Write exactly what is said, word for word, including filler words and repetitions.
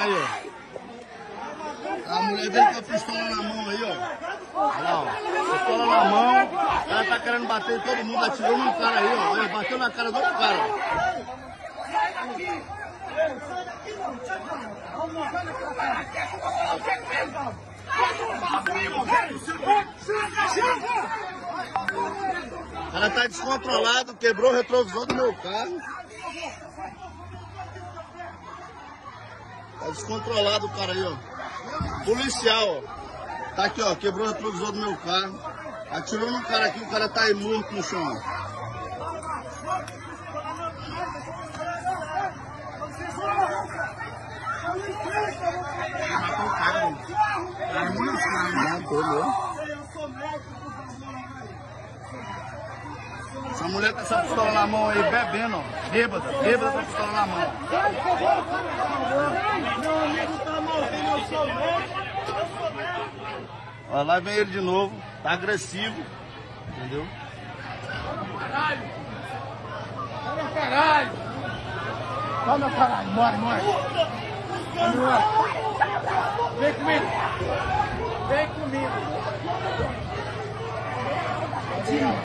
Aí, ó. A mulher veio com a pistola na mão aí, ó. Olha lá, ó. Pistola na mão. Ela tá querendo bater em todo mundo, atirou num cara aí, ó. Olha, bateu na cara do outro cara. Ela tá descontrolado, quebrou o retrovisor do meu carro. Tá descontrolado o cara aí, ó. Policial, ó. Tá aqui, ó. Quebrou o retrovisor do meu carro. Atirou num cara aqui, o cara tá aí morto no chão. Matou o cara, mano. Matou, meu. Essa mulher com essa pistola na mão aí, bebendo, ó. Bêbada, bêbada com a pistola na mão. Meu amigo tá morrendo, eu sou médico. Ó, lá vem ele de novo, tá agressivo, entendeu? Caralho! Toma caralho! Toma caralho, morre, morre! Vem comigo! Vem comigo!